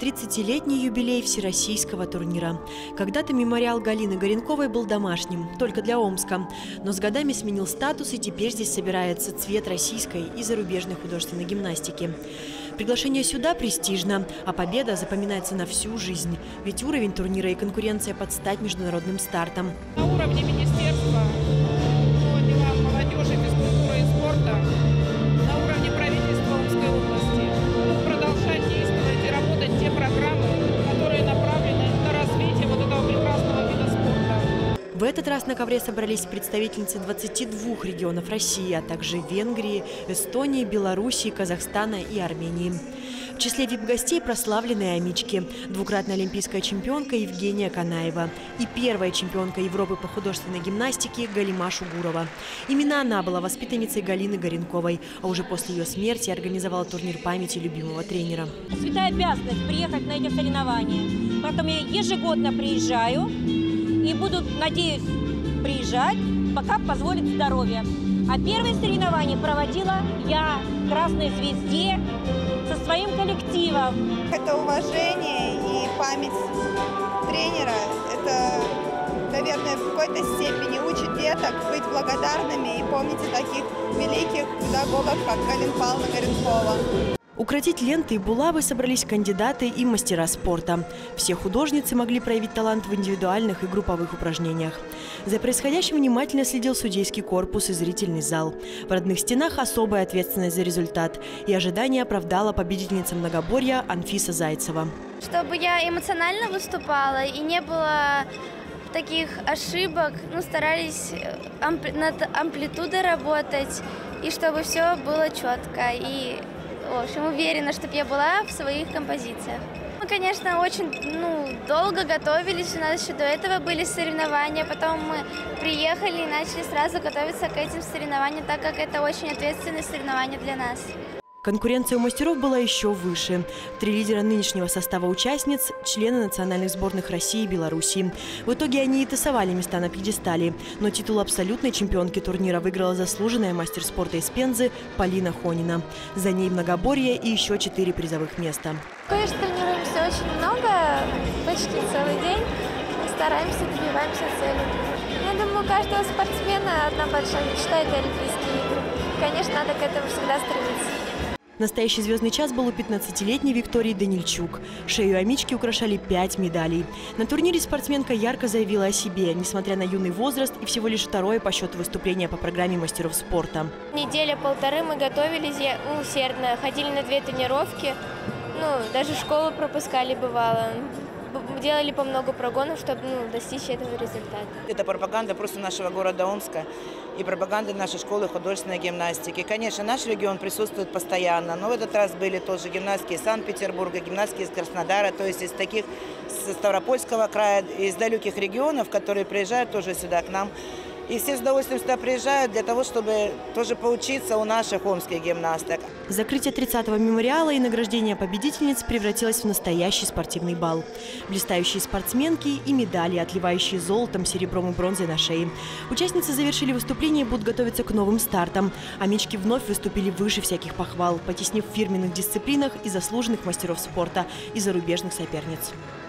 30-летний юбилей всероссийского турнира. Когда-то мемориал Галины Горенковой был домашним, только для Омска. Но с годами сменил статус, и теперь здесь собирается цвет российской и зарубежной художественной гимнастики. Приглашение сюда престижно, а победа запоминается на всю жизнь. Ведь уровень турнира и конкуренция под стать международным стартом. На уровне Министерства по делам молодежи, физкультуры и спорта, на уровне правительства Омской области продолжать действовать и работать те программы, которые направлены на развитие вот этого прекрасного вида спорта. В этот раз на ковре собрались представительницы 22 регионов России, а также Венгрии, Эстонии, Белоруссии, Казахстана и Армении. В числе вип-гостей прославленные амички, двукратная олимпийская чемпионка Евгения Канаева и первая чемпионка Европы по художественной гимнастике Галима Шугурова. Именно она была воспитанницей Галины Горенковой, а уже после ее смерти организовала турнир памяти любимого тренера. Святая обязанность приехать на эти соревнования, поэтому я ежегодно приезжаю и буду, надеюсь, приезжать, пока позволит здоровье. А первые соревнования проводила я в «Красной звезде» со своим коллективом. Это уважение и память тренера. Это, наверное, в какой-то степени учит деток быть благодарными и помнить о таких великих педагогах, как Галина Павловна Горенкова. Укротить ленты и булавы собрались кандидаты и мастера спорта. Все художницы могли проявить талант в индивидуальных и групповых упражнениях. За происходящим внимательно следил судейский корпус и зрительный зал. В родных стенах особая ответственность за результат. И ожидание оправдала победительница многоборья Анфиса Зайцева. Чтобы я эмоционально выступала и не было таких ошибок, старались над амплитудой работать, и чтобы все было четко. И в общем, уверена, чтобы я была в своих композициях. Мы, конечно, очень долго готовились, у нас еще до этого были соревнования, потом мы приехали и начали сразу готовиться к этим соревнованиям, так как это очень ответственные соревнования для нас. Конкуренция у мастеров была еще выше. 3 лидера нынешнего состава участниц – члены национальных сборных России и Белоруссии. В итоге они и тасовали места на пьедестале. Но титул абсолютной чемпионки турнира выиграла заслуженная мастер спорта из Пензы Полина Хонина. За ней многоборье и еще 4 призовых места. Конечно, тренируемся очень много, почти целый день. Мы стараемся, добиваемся цели. Я думаю, у каждого спортсмена одна большая мечта – это Олимпийские игры. Конечно, надо к этому всегда стремиться. Настоящий звездный час был у 15-летней Виктории Данильчук. Шею амички украшали 5 медалей. На турнире спортсменка ярко заявила о себе, несмотря на юный возраст и всего лишь 2-е по счету выступления по программе мастеров спорта. Неделя-полторы мы готовились усердно, ходили на 2 тренировки, даже школу пропускали бывало. Делали по много прогонов, чтобы достичь этого результата. Это пропаганда просто нашего города Омска и пропаганда нашей школы художественной гимнастики. Конечно, наш регион присутствует постоянно, но в этот раз были тоже гимнастки из Санкт-Петербурга, гимнастки из Краснодара, то есть из таких, с Ставропольского края, из далеких регионов, которые приезжают тоже сюда к нам. И все с удовольствием сюда приезжают для того, чтобы тоже поучиться у наших омских гимнасток. Закрытие 30-го мемориала и награждение победительниц превратилось в настоящий спортивный бал. Блистающие спортсменки и медали, отливающие золотом, серебром и бронзой на шее. Участницы завершили выступление и будут готовиться к новым стартам. Амички вновь выступили выше всяких похвал, потеснив в фирменных дисциплинах и заслуженных мастеров спорта, и зарубежных соперниц.